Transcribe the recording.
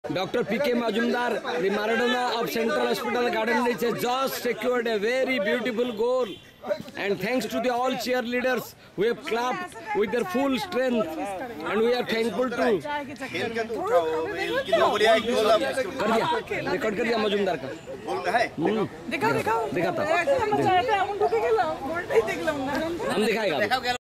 Dr. P.K. Majumdar, the Maradona of Central Hospital Garden Reach, has just secured a very beautiful goal. And thanks to the all cheerleaders who have clapped with their full strength, and we are thankful to. Record कर दिया मजुमदार का। दिखाता। हम दिखाएगा।